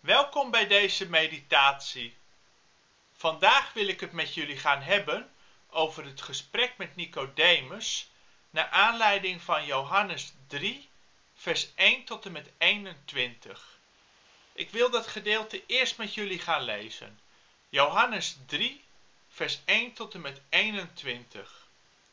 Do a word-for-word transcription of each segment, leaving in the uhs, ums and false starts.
Welkom bij deze meditatie. Vandaag wil ik het met jullie gaan hebben over het gesprek met Nicodemus naar aanleiding van Johannes drie, vers één tot en met eenentwintig. Ik wil dat gedeelte eerst met jullie gaan lezen. Johannes drie, vers één tot en met eenentwintig.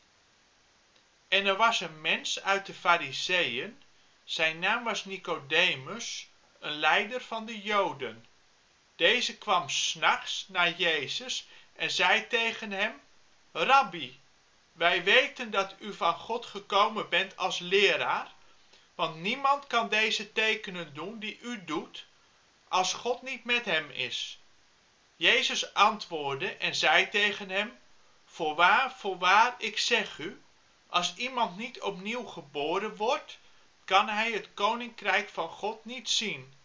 En er was een mens uit de Farizeeën, zijn naam was Nicodemus, een leider van de Joden. Deze kwam 's nachts naar Jezus en zei tegen hem: Rabbi, wij weten dat u van God gekomen bent als leraar, want niemand kan deze tekenen doen die u doet, als God niet met hem is. Jezus antwoordde en zei tegen hem: Voorwaar, voorwaar, ik zeg u, als iemand niet opnieuw geboren wordt, kan hij het koninkrijk van God niet zien.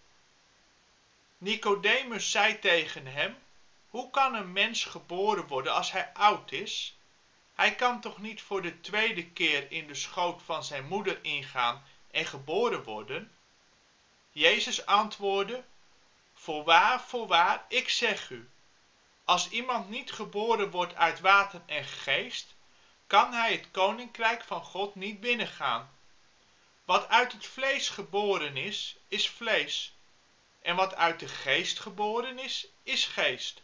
Nicodemus zei tegen hem: Hoe kan een mens geboren worden als hij oud is? Hij kan toch niet voor de tweede keer in de schoot van zijn moeder ingaan en geboren worden? Jezus antwoordde: Voorwaar, voorwaar, ik zeg u, als iemand niet geboren wordt uit water en geest, kan hij het koninkrijk van God niet binnengaan. Wat uit het vlees geboren is, is vlees. En wat uit de geest geboren is, is geest.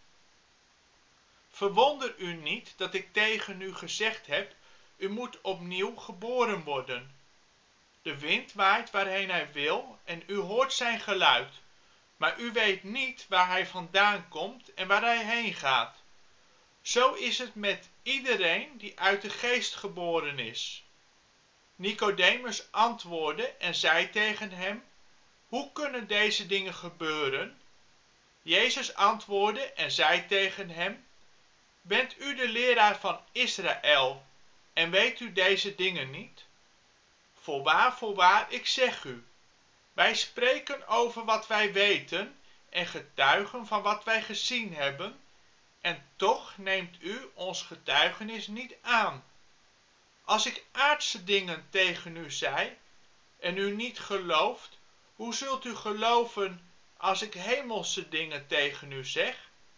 Verwonder u niet dat ik tegen u gezegd heb, u moet opnieuw geboren worden. De wind waait waarheen hij wil en u hoort zijn geluid, maar u weet niet waar hij vandaan komt en waar hij heen gaat. Zo is het met iedereen die uit de geest geboren is. Nicodemus antwoordde en zei tegen hem: Hoe kunnen deze dingen gebeuren? Jezus antwoordde en zei tegen hem: Bent u de leraar van Israël en weet u deze dingen niet? Voorwaar, voorwaar, ik zeg u, wij spreken over wat wij weten en getuigen van wat wij gezien hebben, en toch neemt u ons getuigenis niet aan. Als ik aardse dingen tegen u zei en u niet gelooft, hoe zult u geloven als ik hemelse dingen tegen u zeg?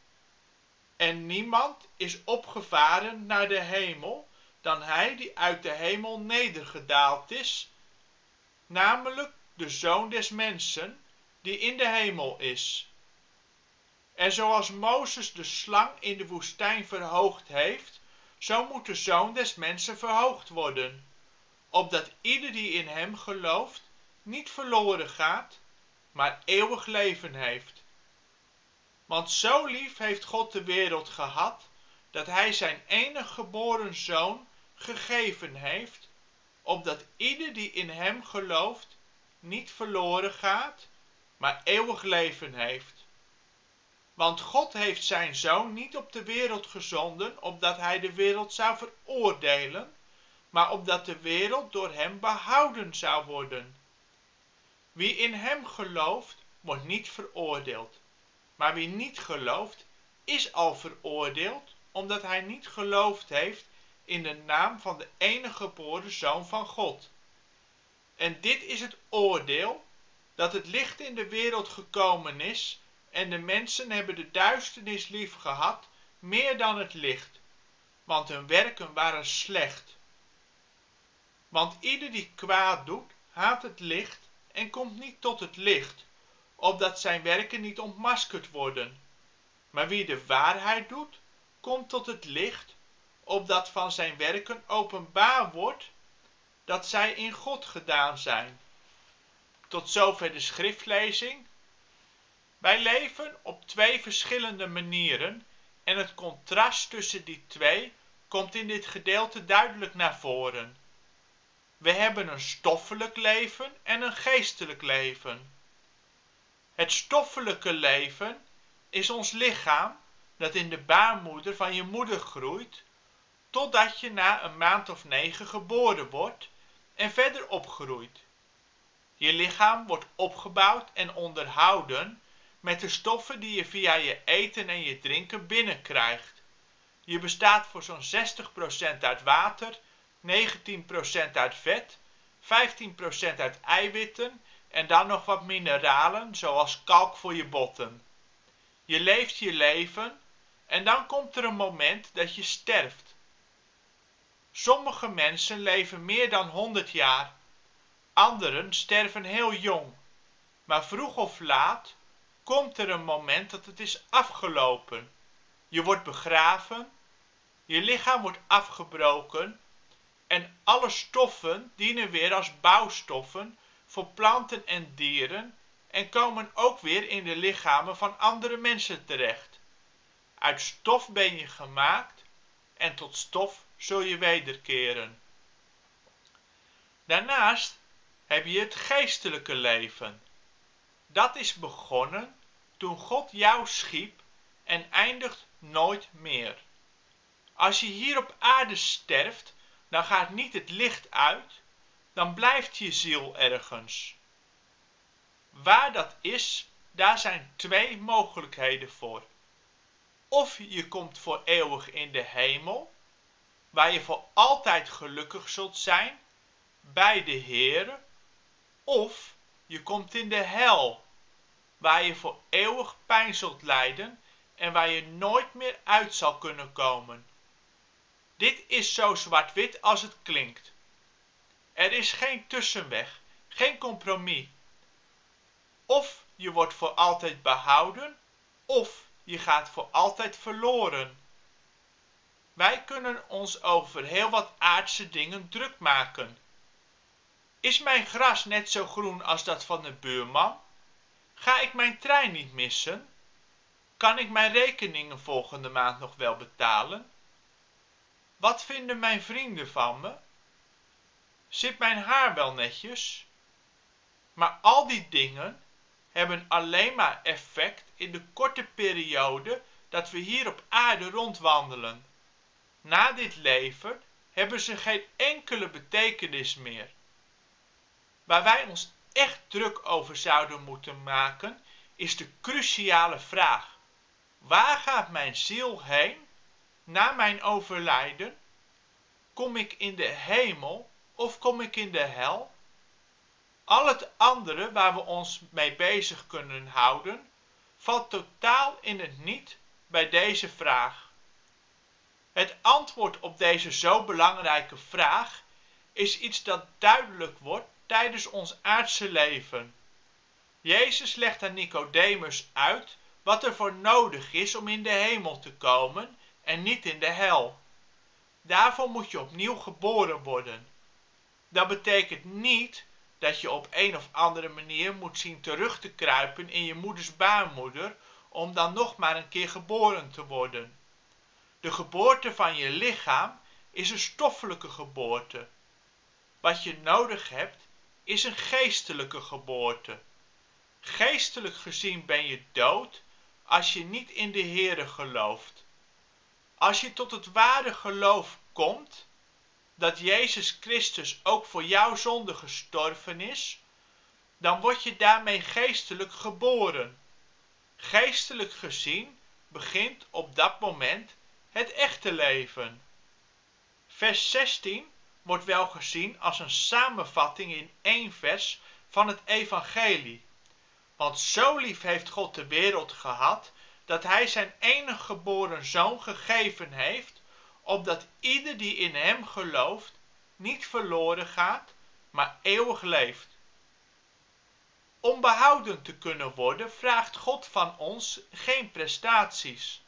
En niemand is opgevaren naar de hemel dan hij die uit de hemel nedergedaald is, namelijk de Zoon des Mensen, die in de hemel is. En zoals Mozes de slang in de woestijn verhoogd heeft, zo moet de Zoon des Mensen verhoogd worden, opdat ieder die in hem gelooft niet verloren gaat, maar eeuwig leven heeft. Want zo lief heeft God de wereld gehad, dat hij zijn enige geboren zoon gegeven heeft, opdat ieder die in hem gelooft niet verloren gaat, maar eeuwig leven heeft. Want God heeft zijn zoon niet op de wereld gezonden, opdat hij de wereld zou veroordelen, maar opdat de wereld door hem behouden zou worden. Wie in hem gelooft, wordt niet veroordeeld. Maar wie niet gelooft, is al veroordeeld, omdat hij niet geloofd heeft in de naam van de enige geboren Zoon van God. En dit is het oordeel, dat het licht in de wereld gekomen is, en de mensen hebben de duisternis lief gehad, meer dan het licht, want hun werken waren slecht. Want ieder die kwaad doet, haat het licht en komt niet tot het licht, opdat zijn werken niet ontmaskerd worden. Maar wie de waarheid doet, komt tot het licht, opdat van zijn werken openbaar wordt dat zij in God gedaan zijn. Tot zover de schriftlezing. Wij leven op twee verschillende manieren en het contrast tussen die twee komt in dit gedeelte duidelijk naar voren. We hebben een stoffelijk leven en een geestelijk leven. Het stoffelijke leven is ons lichaam dat in de baarmoeder van je moeder groeit, totdat je na een maand of negen geboren wordt en verder opgroeit. Je lichaam wordt opgebouwd en onderhouden met de stoffen die je via je eten en je drinken binnenkrijgt. Je bestaat voor zo'n zestig procent uit water, negentien procent uit vet, vijftien procent uit eiwitten en dan nog wat mineralen zoals kalk voor je botten. Je leeft je leven en dan komt er een moment dat je sterft. Sommige mensen leven meer dan honderd jaar, anderen sterven heel jong. Maar vroeg of laat komt er een moment dat het is afgelopen. Je wordt begraven, je lichaam wordt afgebroken en alle stoffen dienen weer als bouwstoffen voor planten en dieren en komen ook weer in de lichamen van andere mensen terecht. Uit stof ben je gemaakt en tot stof zul je wederkeren. Daarnaast heb je het geestelijke leven. Dat is begonnen toen God jou schiep en eindigt nooit meer. Als je hier op aarde sterft, dan gaat niet het licht uit, dan blijft je ziel ergens. Waar dat is, daar zijn twee mogelijkheden voor. Of je komt voor eeuwig in de hemel, waar je voor altijd gelukkig zult zijn, bij de Heere, of je komt in de hel, waar je voor eeuwig pijn zult lijden en waar je nooit meer uit zal kunnen komen. Dit is zo zwart-wit als het klinkt. Er is geen tussenweg, geen compromis. Of je wordt voor altijd behouden, of je gaat voor altijd verloren. Wij kunnen ons over heel wat aardse dingen druk maken. Is mijn gras net zo groen als dat van de buurman? Ga ik mijn trein niet missen? Kan ik mijn rekeningen volgende maand nog wel betalen? Wat vinden mijn vrienden van me? Zit mijn haar wel netjes? Maar al die dingen hebben alleen maar effect in de korte periode dat we hier op aarde rondwandelen. Na dit leven hebben ze geen enkele betekenis meer. Waar wij ons echt druk over zouden moeten maken, is de cruciale vraag: waar gaat mijn ziel heen na mijn overlijden? Kom ik in de hemel of kom ik in de hel? Al het andere waar we ons mee bezig kunnen houden, valt totaal in het niet bij deze vraag. Het antwoord op deze zo belangrijke vraag is iets dat duidelijk wordt tijdens ons aardse leven. Jezus legt aan Nicodemus uit wat er voor nodig is om in de hemel te komen en niet in de hel. Daarvoor moet je opnieuw geboren worden. Dat betekent niet dat je op een of andere manier moet zien terug te kruipen in je moeders baarmoeder om dan nog maar een keer geboren te worden. De geboorte van je lichaam is een stoffelijke geboorte. Wat je nodig hebt is een geestelijke geboorte. Geestelijk gezien ben je dood als je niet in de Heere gelooft. Als je tot het ware geloof komt dat Jezus Christus ook voor jouw zonde gestorven is, dan word je daarmee geestelijk geboren. Geestelijk gezien begint op dat moment het echte leven. Vers zestien wordt wel gezien als een samenvatting in één vers van het evangelie. Want zo lief heeft God de wereld gehad, dat hij zijn enige geboren zoon gegeven heeft, opdat ieder die in hem gelooft, niet verloren gaat, maar eeuwig leeft. Om behouden te kunnen worden, vraagt God van ons geen prestaties.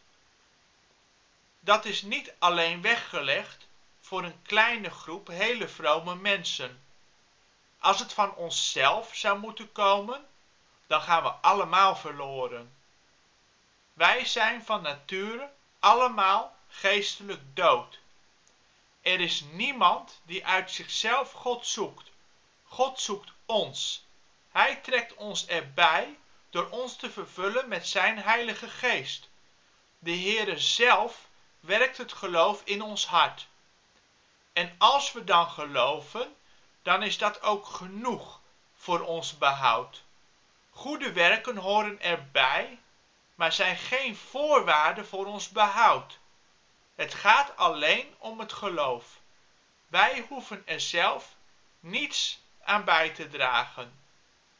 Dat is niet alleen weggelegd voor een kleine groep hele vrome mensen. Als het van onszelf zou moeten komen, dan gaan we allemaal verloren. Wij zijn van nature allemaal geestelijk dood. Er is niemand die uit zichzelf God zoekt. God zoekt ons. Hij trekt ons erbij door ons te vervullen met zijn Heilige Geest. De Heere zelf werkt het geloof in ons hart. En als we dan geloven, dan is dat ook genoeg voor ons behoud. Goede werken horen erbij, maar zijn geen voorwaarde voor ons behoud. Het gaat alleen om het geloof. Wij hoeven er zelf niets aan bij te dragen.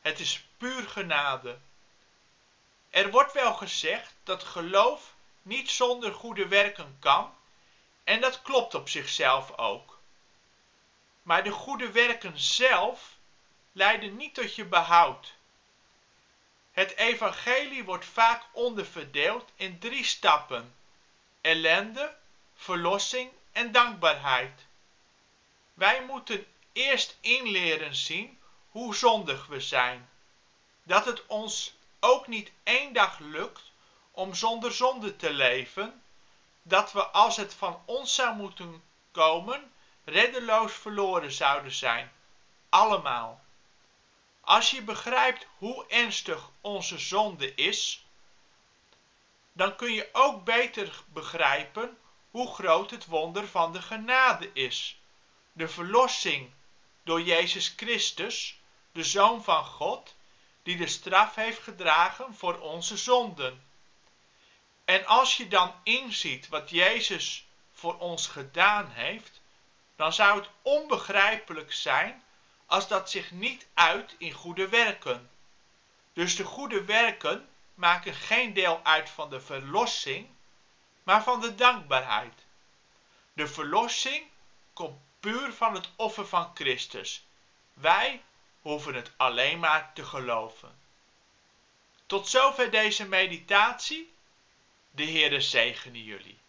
Het is puur genade. Er wordt wel gezegd dat geloof niet zonder goede werken kan, en dat klopt op zichzelf ook. Maar de goede werken zelf leiden niet tot je behoud. Het evangelie wordt vaak onderverdeeld in drie stappen: ellende, verlossing en dankbaarheid. Wij moeten eerst inleren zien hoe zondig we zijn. Dat het ons ook niet één dag lukt om zonder zonde te leven. Dat we, als het van ons zou moeten komen, reddeloos verloren zouden zijn. Allemaal. Als je begrijpt hoe ernstig onze zonde is, dan kun je ook beter begrijpen hoe groot het wonder van de genade is. De verlossing door Jezus Christus, de Zoon van God, die de straf heeft gedragen voor onze zonden. En als je dan inziet wat Jezus voor ons gedaan heeft, dan zou het onbegrijpelijk zijn als dat zich niet uit in goede werken. Dus de goede werken maken geen deel uit van de verlossing, maar van de dankbaarheid. De verlossing komt puur van het offer van Christus. Wij hoeven het alleen maar te geloven. Tot zover deze meditatie. De Heere zegene jullie.